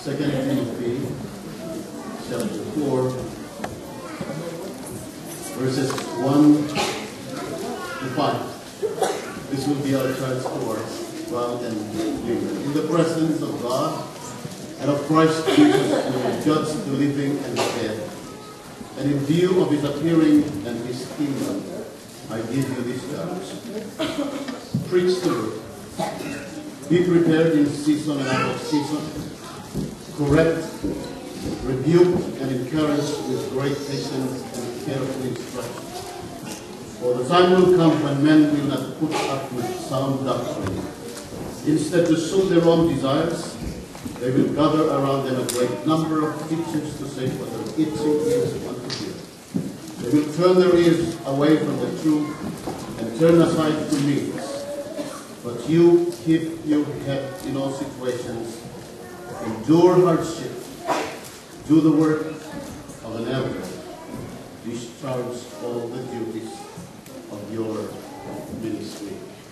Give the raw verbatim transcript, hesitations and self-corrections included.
Second Timothy chapter four, verses one to five. This will be our church for well and human. In the presence of God and of Christ Jesus, who will judge the living and the dead, and in view of his appearing and his kingdom, I give you this charge. Preach the word. Be prepared in season and out of season. Correct, rebuke, and encourage with great patience and careful instruction. For the time will come when men will not put up with sound doctrine. Instead, to suit their own desires, they will gather around them a great number of teachers to say what their itching ears want to hear. They will turn their ears away from the truth and turn aside to myths. But you keep your head in all situations, endure hardship, do the work of an elder, discharge all the duties of your ministry.